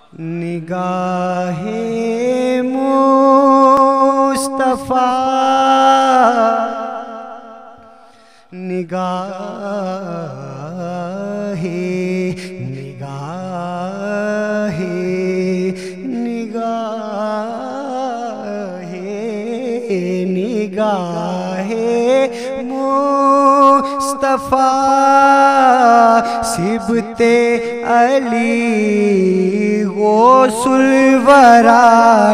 نگاہ مصطفیٰ نگاہ نگاہ نگاہ نگاہ مصطفیٰ صبت علی غوث الورا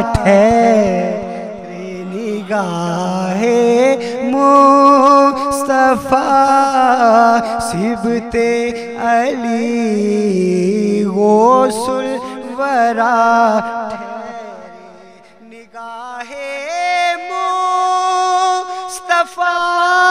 ٹھہرے نگاہ مصطفیٰ صبت علی غوث الورا ٹھہرے نگاہ مصطفیٰ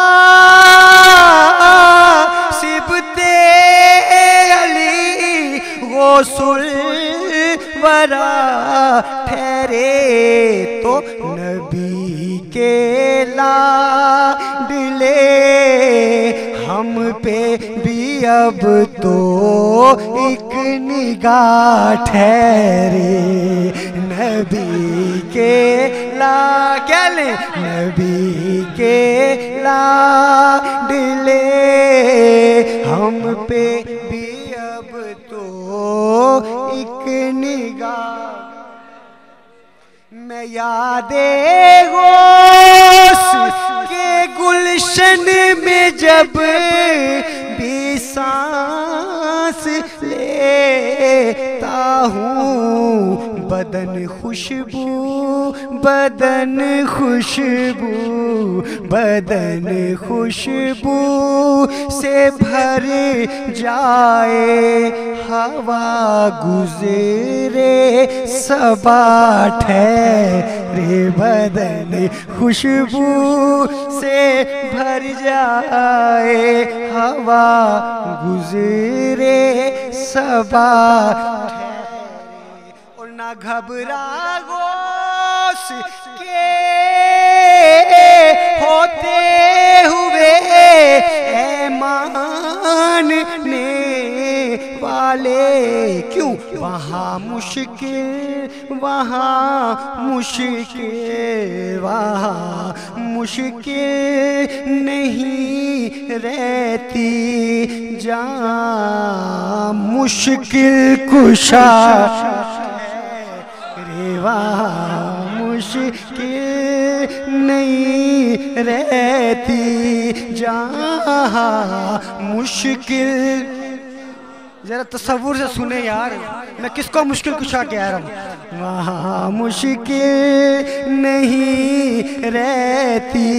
صبت علی غوث الورا ٹھہرے تو نبی کے لاڈلے ہم پہ بھی اب تو ایک نگاہ ٹھہرے نبی کے کیا لیں نبی کے لاڈلے ہم پہ بھی اب تو ایک نگاہ میں یاد غوث کے گلشن میں جب بھی سانس لیتا ہوں بدن خوشبو بدن خوشبو بدن خوشبو سے بھر جائے ہوا گزرے صبا ٹھہرے بدن خوشبو سے بھر جائے ہوا گزرے صبا اور نہ گھبرا غوث کے ہوتے ہوئے اے ماننے والے کیوں وہاں مشکل نہیں رہتی جہاں مشکل کشا وہاں مشکل نہیں رہتی جہاں مشکل ذرا تصور سے سنے یار میں کس کو مشکل کشا کہہ رہا ہوں وہاں مشکل نہیں رہتی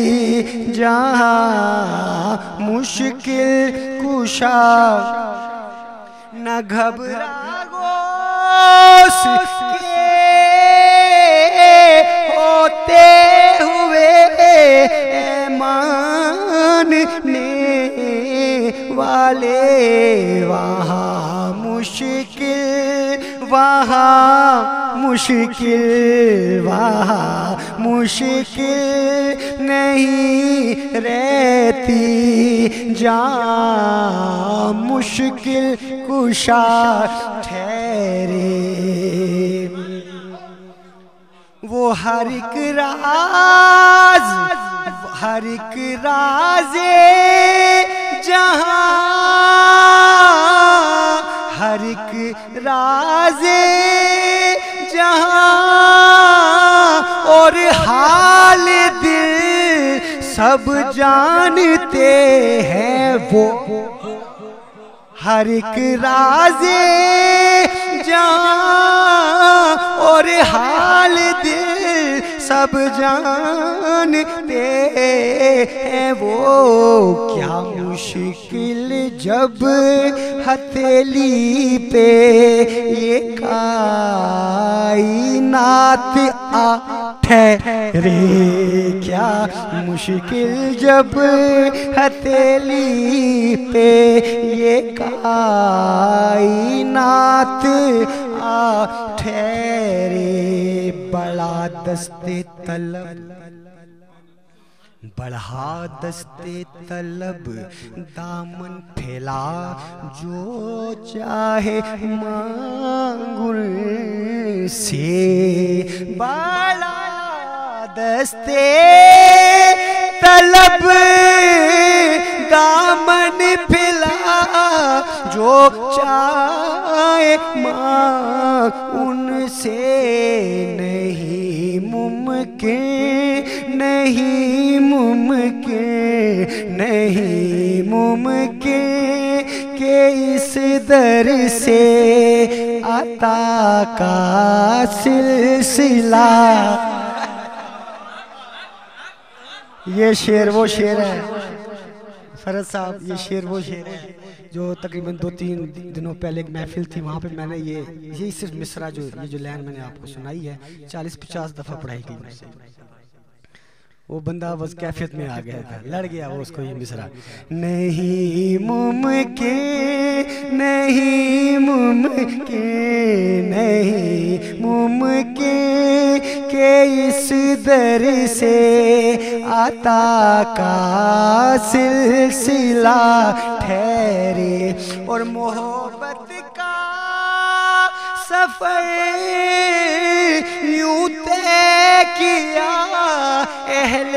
جہاں مشکل کشا نہ گھبرا غوث کے ہوتے ہوئے اے ماننے والے وہاں مشکل نہیں رہتی جہاں مشکل کشا ٹھہرے وہ ہر ایک راز جہاں ہر ایک راز جہاں اور حال دل سب جانتے ہیں وہ ہر ایک راز جہاں اور حال دل سب جانتے ہیں وہ کیا مشکل جب ہتھیلی پہ یہ کائنات ٹھہرے کیا مشکل جب ہتھیلی پہ یہ کائنات ٹھہرے بڑا دست طلب بڑھا دستے طلب دامن پھیلا، جو چاہے مانگ ان سے، بڑھا دستے طلب دامن پھیلا، جو چاہے مانگ ان سے، نہیں ممکن نہیں ممکن نہیں ممکن کہ اس در سے عطا کا سلسلہ. یہ شعر وہ شعر ہے فرد صاحب، یہ شعر وہ شعر ہے جو تقریباً 2-3 دنوں پہلے ایک محفل تھی، وہاں پہ میں نے یہی صرف مصرع جو یہ جو لائن میں نے آپ کو سنائی ہے 40-50 دفعہ پڑھائی گئی. وہ بندہ بس کیفیت میں آ گیا تھا، لڑ گیا وہ اس کو یہ مصرع. نہیں ممکن نہیں ممکن نہیں ممکن کہ اس در سے عطا کا سلسلہ ٹھہرے، اور محبت کا سفر یوں طے کیا اہل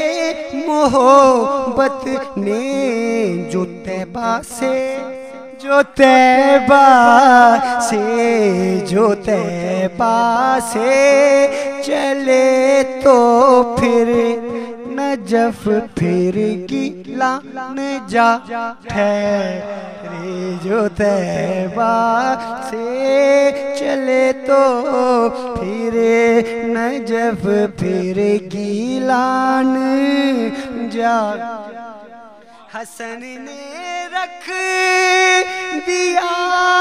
محبت نے، جو طیبہ سے جو طیبہ سے جو طیبہ سے چلے تو پھر نجف پھر گیلا نہ جا ٹھہرے، جو طیبہ سے چلے تو پھر نجف پھر گیلا نہ جا. حسن نے رکھ دیا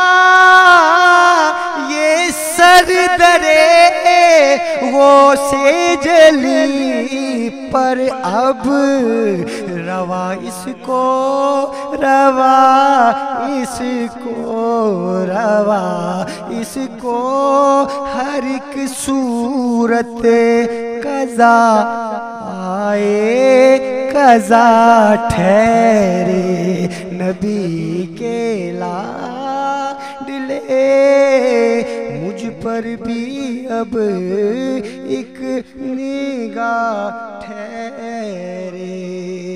یہ سر درے وہ سے جلی پر، اب روا اس کو روا اس کو روا اس کو ہر ایک صورت قضا آئے قضا ٹھہرے، نبی کے لاڈلے مجھ پر بھی اب ایک نگاہ ٹھہرے.